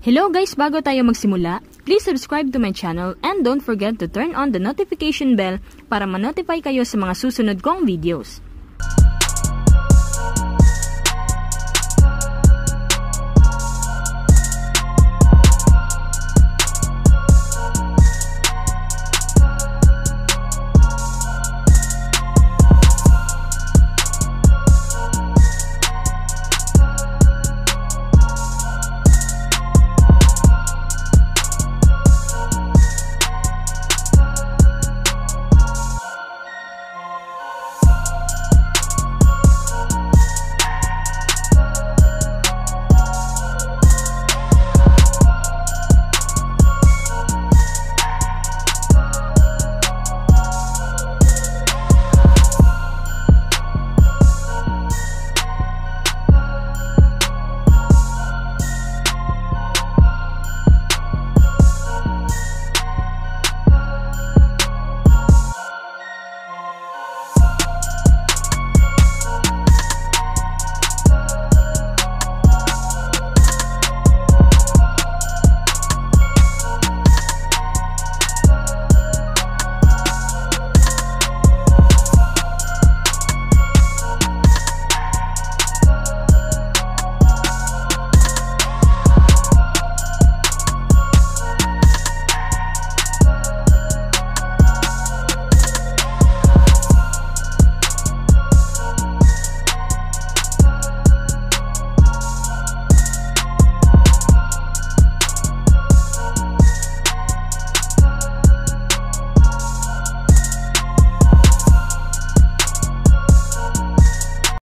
Hello guys, bago tayo magsimula, please subscribe to my channel and don't forget to turn on the notification bell para ma-notify kayo sa mga susunod kong videos.